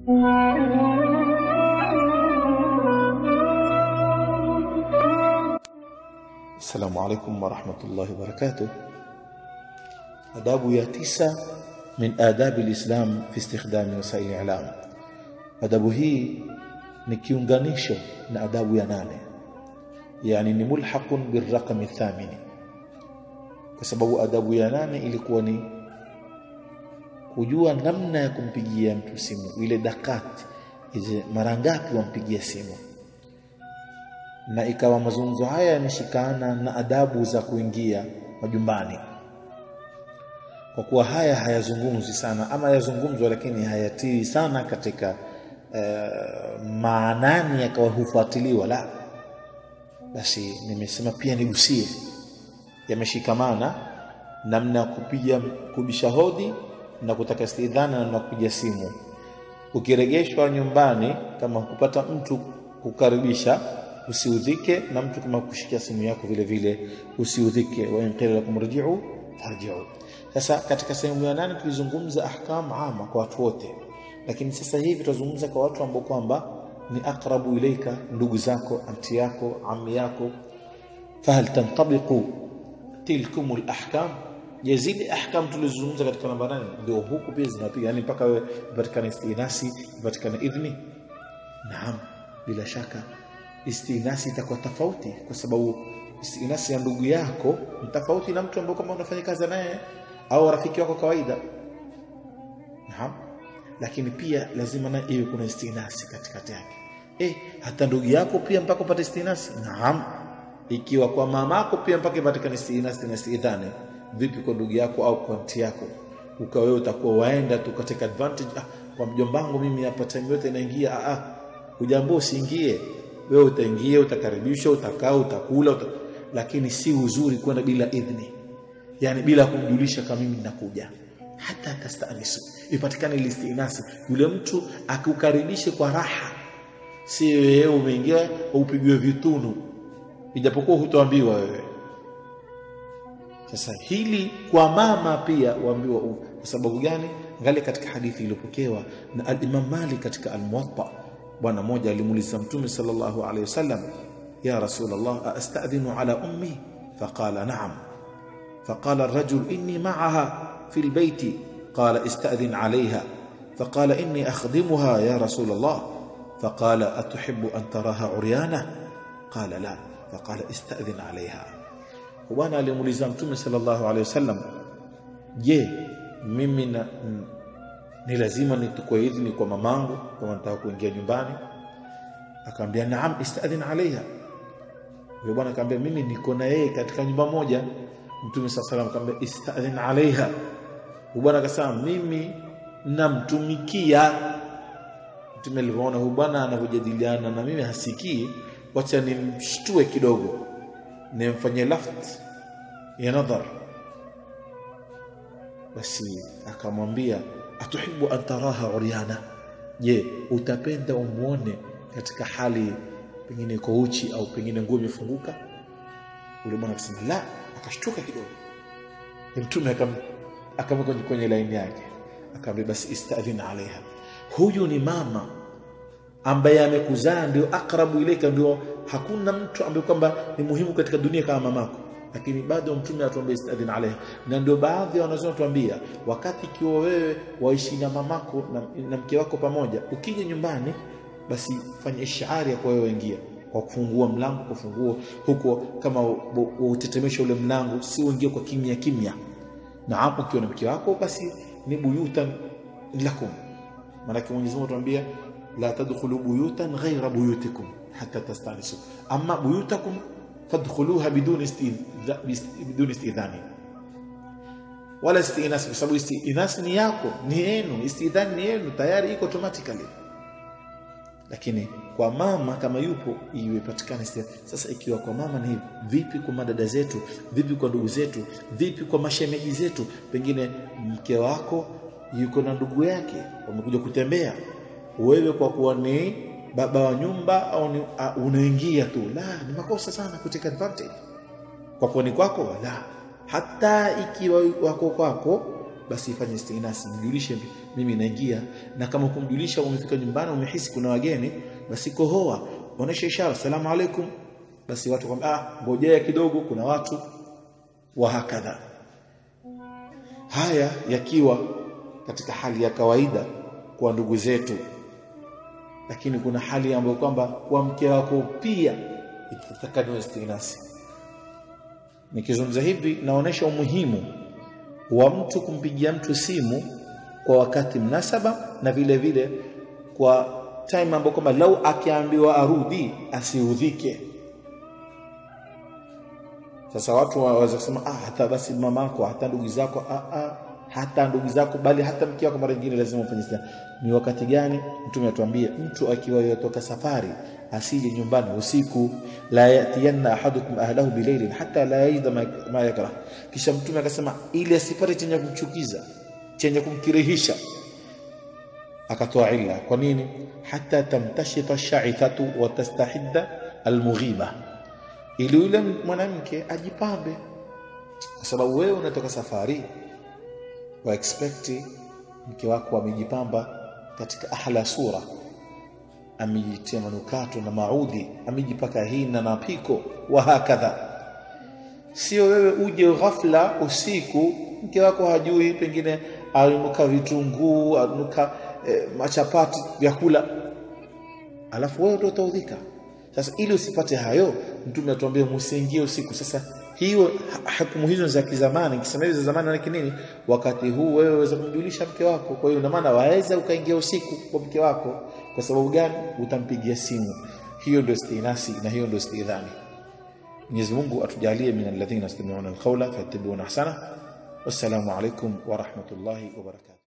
السلام عليكم ورحمة الله وبركاته. adabu ya 9 min adab alislam fi istikhdam wasail i'lam. Adabu hii ni kiunganisho na adabu ya 8, yani ni mulhaqun birraqam athamin, kwa sababu adabu ya 8 ilikuwa ni kujua namna ya kumpigia mtu simu, ile dakati hizo mara ngapi wampigia simu, na ikawa mazungumzo haya yameshikana na adabu za kuingia majumbani, kwa kuwa haya hayazungumzi sana, ama yazungumzwa lakini hayatii sana katika maanani yakawa hufuatiliwa. La, basi nimesema pia nigusie, yameshikamana namna ya kupiga kubisha hodi na kutaka istidhana na kupiga simu. Ukiregeshwa nyumbani, kama kupata mtu kukaribisha, usiudhike, na mtu kama kushikia simu yako vile vile usiudhike. Wa in qila lakum rji'u farji'u. Sasa katika sehemu ya 8 tulizungumza ahkam ama kwa watu wote, lakini sasa hivi tutazungumza kwa watu ambao kwamba ni aqrabu ilaika, ndugu zako, anti yako, ammi yako. Fahal tantabiqu tilkum alahkam? Yazidi ahkam tulizungumza katika namba 8 ndio huku pia zinapiga, yani mpaka wewe upatikane istinasi, upatikane idhni. Naam, bila shaka istinasi itakuwa tofauti, kwa sababu istinasi ya ndugu yako ni tofauti na mtu ambaye kama unafanya kazi naye au rafiki wako kawaida. Naam, lakini pia lazima na iwe kuna istinasi katikati yake. Hata ndugu yako pia mpaka upate istinasi. Naam, ikiwa kwa mamako pia mpaka ipatikane istinasi na istidhani, vipi kwa ndugu yako au kwa anti yako? Ukawa wewe utakuwa waenda tu katika advantage, kwa mjomba wangu mimi hapa time yote inaingia. Hujambo, usiingie. Wewe utaingia, utakaribishwa, utakaa, utakula, lakini si uzuri kwenda bila idhni, yani bila kumjulisha kama mimi ninakuja. Hata akastanisu, ipatikane listinasi, yule mtu akukaribishe kwa raha, si wewe umeingia upigwe vitunu ijapokuwa hutoambiwa wewe. Sasa hili kwa mama pia waambiwa. Kwa sababu gani? Angalia katika hadithi iliyopokewa na al-Imam Malik katika al-Muwatta. Bwana mmoja alimuuliza Mtume sallallahu alayhi wasallam, ya Rasulullah, astadhinu ala ummi? Faqala na'am. Faqala ar-rajul inni ma'aha fi al-bayt. Qala istadhin 'alayha. Faqala inni akhdimuha ya Rasulullah. Faqala atuhibbu an taraha 'uryana? Qala la. Faqala istadhin 'alayha. Bwana alimuuliza Mtume sallallahu alayhi wasallam, je, mimi ni lazima nitukue idhini kwa mamangu kama nataka kuingia nyumbani? Akamwambia naam, istadhin alaiha. Yule bwana akamwambia mimi niko na yeye katika nyumba moja. Mtume sallallahu alayhi wasallam akamwambia istadhin alaiha. Bwana akasema mimi namtumikia. Mtume alipoona huyu bwana anavojadiliana na mimi hasikii, wacha nimshtue kidogo, nimfanyie laft ya nadhar. Basi akamwambia atuhibbu an taraha uryana? Je, utapenda umuone katika hali pengine iko uchi au pengine nguo imefunguka? Yule bwana akasema la. Akashtuka kidogo. Mtume akamweka kwenye laini yake, akamwambia basi istadhin alaiha. Huyu ni mama ambaye amekuzaa, ndio akrabu ilaika, ndio hakuna mtu ambaye kwamba ni muhimu katika dunia kama mamako, lakini bado Mtume atuambia istadhin alaiha. Na ndio baadhi ya wanazuoni tuambia, wakati ikiwa wewe waishi na mamako na mke wako pamoja, ukija nyumbani basi fanya ishara ya kwa wewe ingia, kwa kufungua mlango, kufungua huko, kama utetemesha ule mlango, si uingie kwa kimya kimya. Na hapo ukiwa na mke wako basi ni buyutan lakum. Maana Mwenyezi Mungu atuambia la tadkhulu buyutan ghayra buyutikum hatta tastanisu, amma buyutakum fadkhuluha bidun istidhani wala istinas, kwa sababu istinas ni yako, ni yenu, istidhani ni yenu, tayari iko automatically. Lakini kwa mama kama yupo iwe patikane istidhani. Sasa ikiwa kwa mama ni vipi kwa madada zetu, vipi kwa ndugu zetu, vipi kwa mashemeji zetu? Pengine mke wako yuko na ndugu yake wamekuja kutembea, wewe kwa kuwa ni baba wa nyumba au unaingia tu, la, ni makosa sana kuteka advantage kwa kuwa ni kwako. La, hata ikiwa wako kwako basi ifanye istinasi, mjulishe mimi naingia. Na kama kumjulisha umefika nyumbani umehisi kuna wageni, basi kohoa, onesha ishara salamu alaykum, basi watu kwamba ngojea kidogo kuna watu, wa hakadha. Haya yakiwa katika hali ya kawaida kwa ndugu zetu, lakini kuna hali ambayo kwamba kwa mke wako pia itatakana istinasi. Nikizungumza hivi naonesha umuhimu wa mtu kumpigia mtu simu kwa wakati mnasaba, na vile vile kwa time ambayo kama lau akiambiwa arudi asiudhike. Sasa watu waweza kusema hata basi mamako, hata ndugu zako, hata ndugu zako, bali hata mke wako mara nyingine lazima ufanye istinasi. Ni wakati gani? Mtume atuambie mtu akiwa yotoka safari asije nyumbani usiku, la yatiyanna ahadukum ahlahu bilailin hatta la yajida ma yakrah. Kisha Mtume akasema ili asipate chenye kumchukiza, chenye kumkirihisha, akatoa illa. Kwa nini? Hatta tamtashita sha'ithatu wa tastahidda almughiba, ili yule mwanamke ajipambe, kwa sababu wewe unatoka safari wa expect mke wako amejipamba katika ahla sura, amejitia manukato na maudhi, amejipaka hina na piko wa hakadha. Sio wewe uje ghafla usiku, mke wako hajui, pengine alinuka vitunguu, alinuka machapati, vyakula, alafu wewe ndio utaudhika. Sasa ili usipate hayo, Mtume atuambia msiingie usiku. Sasa hiyo hukumu hizo za kizamani, kisema hizo za zamani ni nini? Wakati huu wewe waweza kumjulisha mke wako. Kwa hiyo ina maana waweza ukaingia usiku kwa mke wako. Kwa sababu gani? Utampigia simu. Hiyo ndio istinasi na hiyo ndio istidhani. Mwenyezi Mungu atujalie min alladhina yastami'una alqawla fayattabi'una ahsana. Wassalamu alaykum wa rahmatullahi wa barakatuh.